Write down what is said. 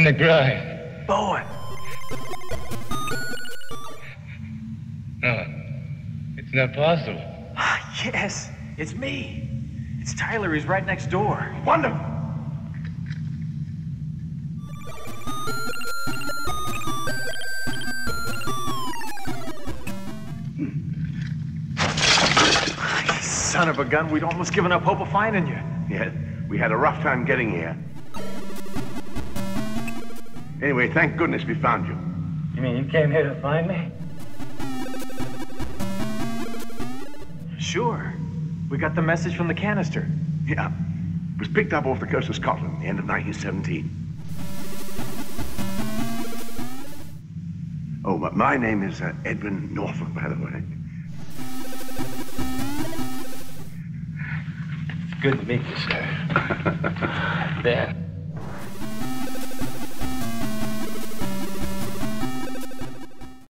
in the ground. Bowen! No, it's not possible. Yes, it's me. It's Tyler. He's right next door. Wonderful. Son of a gun, we'd almost given up hope of finding you. Yeah, we had a rough time getting here. Anyway, thank goodness we found you. You mean you came here to find me? Sure. We got the message from the canister. Yeah. It was picked up off the coast of Scotland, the end of 1917. Oh, but my name is Edwin Norfolk, by the way. Good to meet you, sir. Ben.